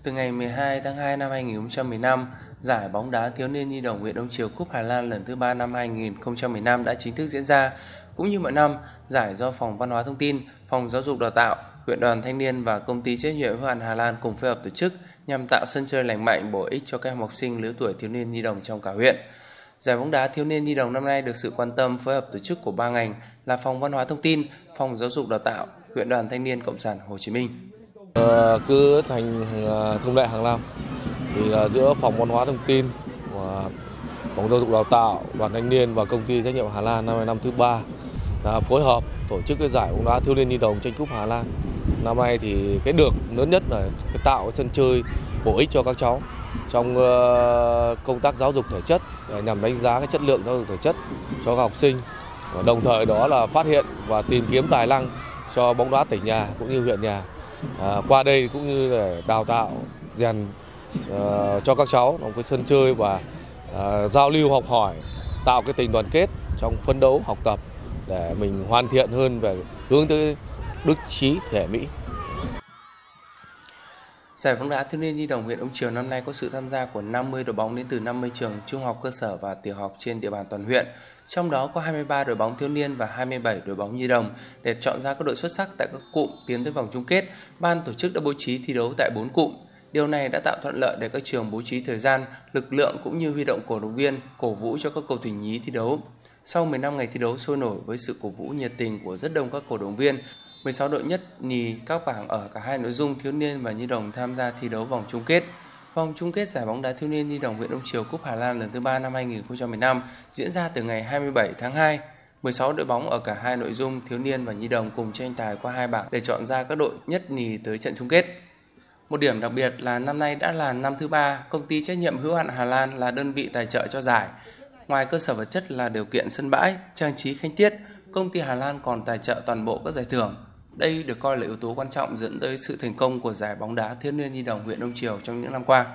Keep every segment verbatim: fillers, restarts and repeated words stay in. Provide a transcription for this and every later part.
Từ ngày mười hai tháng hai năm hai nghìn không trăm mười lăm, giải bóng đá thiếu niên nhi đồng huyện Đông Triều Cúp Hà Lan lần thứ ba năm hai nghìn không trăm mười lăm đã chính thức diễn ra. Cũng như mọi năm, giải do Phòng Văn hóa Thông tin, Phòng Giáo dục Đào tạo, Huyện đoàn Thanh niên và Công ty trách nhiệm hữu hạn Hà Lan cùng phối hợp tổ chức nhằm tạo sân chơi lành mạnh bổ ích cho các em học sinh lứa tuổi thiếu niên nhi đồng trong cả huyện. Giải bóng đá thiếu niên nhi đồng năm nay được sự quan tâm phối hợp tổ chức của ba ngành là Phòng Văn hóa Thông tin, Phòng Giáo dục Đào tạo, Huyện đoàn Thanh niên Cộng sản Hồ Chí Minh. Ờ, cứ thành uh, thông lệ hàng năm thì uh, giữa Phòng Văn hóa Thông tin, và Phòng Giáo dục Đào tạo, Đoàn Thanh niên và Công ty trách nhiệm Hà Lan năm nay năm thứ ba đã phối hợp tổ chức cái giải bóng đá thiếu niên nhi đồng tranh cúp Hà Lan. Năm nay thì cái được lớn nhất là cái tạo cái sân chơi bổ ích cho các cháu trong uh, công tác giáo dục thể chất để nhằm đánh giá cái chất lượng giáo dục thể chất cho các học sinh, và đồng thời đó là phát hiện và tìm kiếm tài năng cho bóng đá tỉnh nhà cũng như huyện nhà. À, qua đây cũng như để đào tạo rèn uh, cho các cháu một cái sân chơi và uh, giao lưu học hỏi, tạo cái tình đoàn kết trong phấn đấu học tập để mình hoàn thiện hơn về hướng tới đức trí thể mỹ. Giải bóng đá thiếu niên nhi đồng huyện Đông Triều năm nay có sự tham gia của năm mươi đội bóng đến từ năm mươi trường trung học cơ sở và tiểu học trên địa bàn toàn huyện. Trong đó có hai mươi ba đội bóng thiếu niên và hai mươi bảy đội bóng nhi đồng. Để chọn ra các đội xuất sắc tại các cụm tiến tới vòng chung kết, ban tổ chức đã bố trí thi đấu tại bốn cụm. Điều này đã tạo thuận lợi để các trường bố trí thời gian, lực lượng cũng như huy động cổ động viên, cổ vũ cho các cầu thủ nhí thi đấu. Sau mười lăm ngày thi đấu sôi nổi với sự cổ vũ nhiệt tình của rất đông các cổ động viên, mười sáu đội nhất nhì các bảng ở cả hai nội dung thiếu niên và nhi đồng tham gia thi đấu vòng chung kết. Vòng chung kết giải bóng đá thiếu niên nhi đồng huyện Đông Triều Cúp Hà Lan lần thứ ba năm hai nghìn không trăm mười lăm diễn ra từ ngày hai mươi bảy tháng hai. mười sáu đội bóng ở cả hai nội dung thiếu niên và nhi đồng cùng tranh tài qua hai bảng để chọn ra các đội nhất nhì tới trận chung kết. Một điểm đặc biệt là năm nay đã là năm thứ ba, công ty trách nhiệm hữu hạn Hà Lan là đơn vị tài trợ cho giải. Ngoài cơ sở vật chất là điều kiện sân bãi, trang trí khánh tiết, công ty Hà Lan còn tài trợ toàn bộ các giải thưởng. Đây được coi là yếu tố quan trọng dẫn tới sự thành công của giải bóng đá thiếu niên nhi đồng huyện Đông Triều trong những năm qua.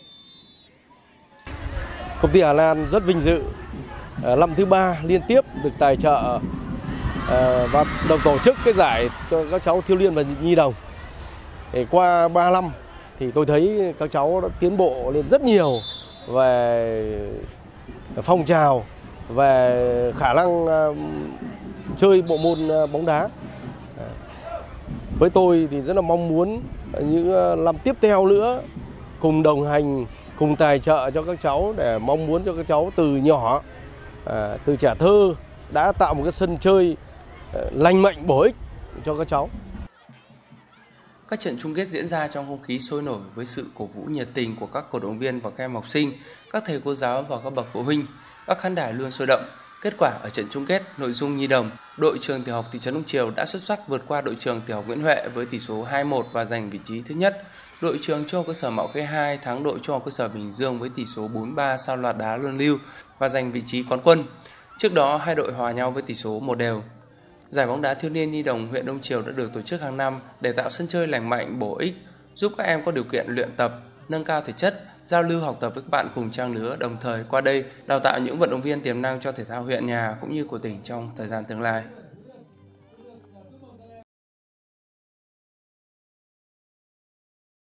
Công ty Hà Lan rất vinh dự năm thứ ba liên tiếp được tài trợ và đồng tổ chức cái giải cho các cháu thiếu niên và nhi đồng. Để qua ba năm thì tôi thấy các cháu đã tiến bộ lên rất nhiều về phong trào, về khả năng chơi bộ môn bóng đá. Với tôi thì rất là mong muốn những năm tiếp theo nữa cùng đồng hành, cùng tài trợ cho các cháu, để mong muốn cho các cháu từ nhỏ, từ trẻ thơ đã tạo một cái sân chơi lành mạnh bổ ích cho các cháu. Các trận chung kết diễn ra trong không khí sôi nổi với sự cổ vũ nhiệt tình của các cổ động viên và các em học sinh, các thầy cô giáo và các bậc phụ huynh. Các khán đài luôn sôi động. Kết quả ở trận chung kết nội dung nhi đồng, đội trường tiểu học thị trấn Đông Triều đã xuất sắc vượt qua đội trường tiểu học Nguyễn Huệ với tỷ số hai một và giành vị trí thứ nhất. Đội trường trung học cơ sở Mạo Khê hai thắng đội trung học cơ sở Bình Dương với tỷ số bốn ba sau loạt đá luân lưu và giành vị trí quán quân. Trước đó hai đội hòa nhau với tỷ số một đều. Giải bóng đá thiếu niên nhi đồng huyện Đông Triều đã được tổ chức hàng năm để tạo sân chơi lành mạnh, bổ ích, giúp các em có điều kiện luyện tập, nâng cao thể chất, giao lưu học tập với các bạn cùng trang lứa, đồng thời qua đây đào tạo những vận động viên tiềm năng cho thể thao huyện nhà cũng như của tỉnh trong thời gian tương lai.